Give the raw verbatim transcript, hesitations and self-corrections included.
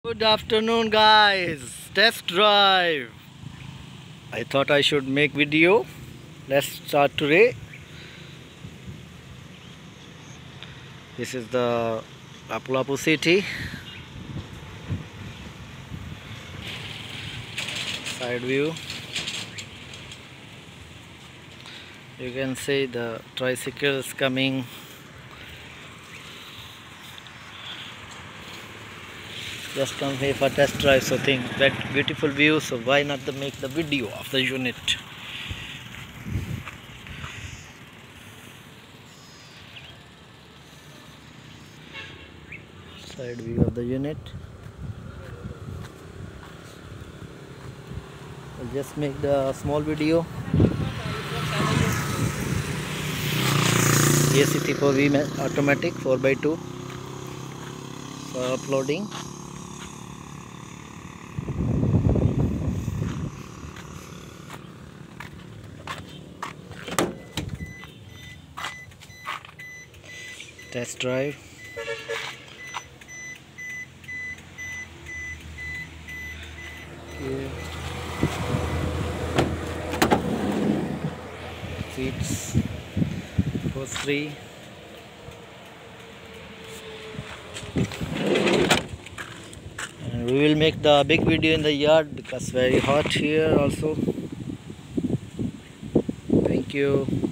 Good afternoon guys, test drive. I thought I should make video. Let's start today. This is the Lapu-Lapu city. Side view. You can see the tricycles coming. Just come here for test drive, so think that beautiful view, so why not to make the video of the unit. Side view of the unit. I'll just make the small video. da sixty-four V automatic four by two for uploading. Test drive. Here. Seats for three. And we will make the big video in the yard because very hot here also. Thank you.